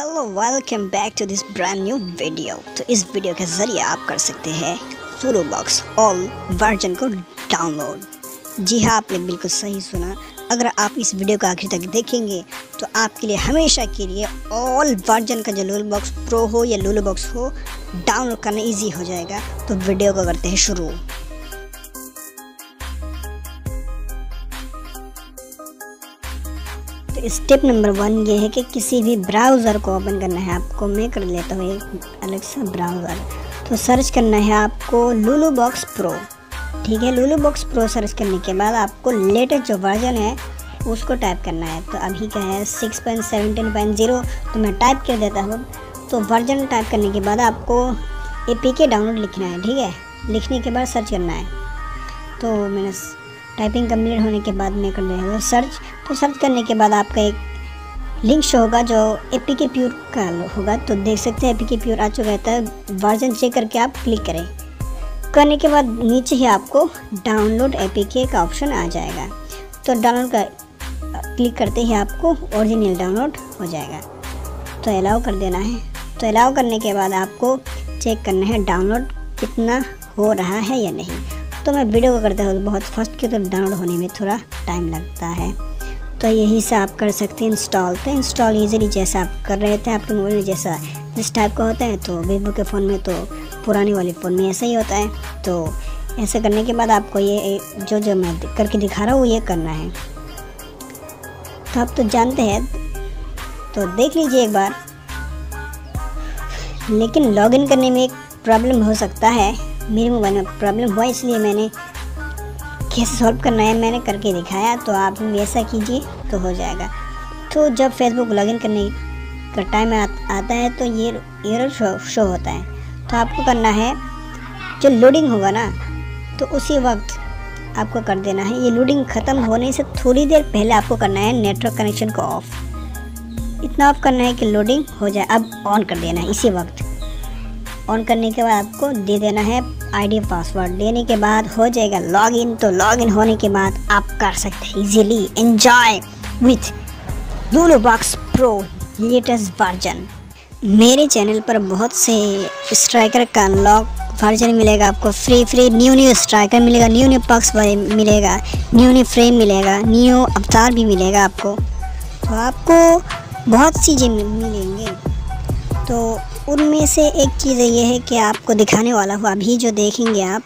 Hello welcome back to this brand new video. तो इस video के ज़रिए आप कर सकते हैं लूलो बॉक्स ऑल वर्जन को डाउनलोड। जी हाँ, आपने बिल्कुल सही सुना। अगर आप इस वीडियो को आखिर तक देखेंगे तो आपके लिए हमेशा के लिए ऑल वर्जन का जो लूलो बॉक्स प्रो हो या लूलो बॉक्स हो डाउनलोड करना ईजी हो जाएगा। तो वीडियो को करते हैं शुरू। तो स्टेप नंबर 1 ये है कि किसी भी ब्राउज़र को ओपन करना है आपको। मैं कर लेता हूँ एक अलग सा ब्राउज़र। तो सर्च करना है आपको लूलो बॉक्स प्रो। ठीक है, लूलो बॉक्स प्रो सर्च करने के बाद आपको लेटेस्ट जो वर्जन है उसको टाइप करना है। तो अभी का है 6.17.0। तो मैं टाइप कर देता हूँ। तो वर्जन टाइप करने के बाद आपको APK डाउनलोड लिखना है। ठीक है, लिखने के बाद सर्च करना है। तो मैंने टाइपिंग कंप्लीट होने के बाद मैं कर रहा हूँ सर्च। तो सर्च करने के बाद आपका एक लिंक शो होगा जो APK प्योर का होगा। तो देख सकते हैं APK प्योर आ चुका है। वर्जन चेक करके आप क्लिक करें। करने के बाद नीचे ही आपको डाउनलोड APK का ऑप्शन आ जाएगा। तो डाउनलोड का क्लिक करते ही आपको ओरिजिनल डाउनलोड हो जाएगा। तो अलाउ कर देना है। तो अलाउ करने के बाद आपको चेक करना है डाउनलोड कितना हो रहा है या नहीं। तो मैं वीडियो को करता हूँ बहुत फास्ट की, तो डाउनलोड होने में थोड़ा टाइम लगता है। तो यही से आप कर सकते हैं इंस्टॉल। तो इंस्टॉल ईजिली जैसा आप कर रहे थे आपके मोबाइल में जैसा इस टाइप का होता है, तो वीवो के फ़ोन में तो पुराने वाले फ़ोन में ऐसा ही होता है। तो ऐसे करने के बाद आपको ये जो मैं करके दिखा रहा हूँ ये करना है। तो आप तो जानते हैं, तो देख लीजिए एक बार। लेकिन लॉगिन करने में एक प्रॉब्लम हो सकता है। मेरे मोबाइल में प्रॉब्लम हुआ, इसलिए मैंने कैसे सॉल्व करना है मैंने करके दिखाया। तो आप भी ऐसा कीजिए तो हो जाएगा। तो जब फेसबुक लॉगिन करने का टाइम आता है तो ये एरर शो होता है। तो आपको करना है जो लोडिंग होगा ना, तो उसी वक्त आपको कर देना है। ये लोडिंग ख़त्म होने से थोड़ी देर पहले आपको करना है नेटवर्क कनेक्शन को ऑफ। इतना ऑफ करना है कि लोडिंग हो जाए। अब ऑन कर देना है इसी वक्त। ऑन करने के बाद आपको दे देना है ID पासवर्ड। देने के बाद हो जाएगा लॉगिन। तो लॉगिन होने के बाद आप कर सकते हैं easily enjoy with Lulu box pro latest version. मेरे चैनल पर बहुत से स्ट्राइकर का अनलॉक वर्जन मिलेगा आपको। फ्री न्यू स्ट्राइकर मिलेगा, न्यू पक्स मिलेगा, न्यू फ्रेम मिलेगा, न्यू अवतार भी मिलेगा आपको। तो आपको बहुत चीज़ें मिलेंगे। तो उनमें से एक चीज़ ये है कि आपको दिखाने वाला हूँ। अभी जो देखेंगे आप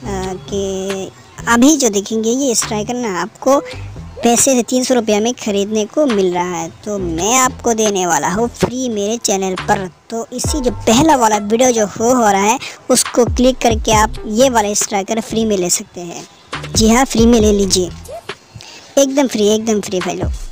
ये स्ट्राइकर ना आपको पैसे से 300 रुपये में ख़रीदने को मिल रहा है। तो मैं आपको देने वाला हूँ फ्री मेरे चैनल पर। तो इसी जो पहला वाला वीडियो जो हो रहा है उसको क्लिक करके आप ये वाला स्ट्राइकर फ्री में ले सकते हैं। जी हाँ, फ्री में ले लीजिए, एकदम फ्री भाई लोग।